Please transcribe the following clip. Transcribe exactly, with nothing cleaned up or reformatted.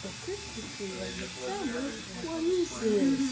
So Christmas tree wasn't summer. What is this?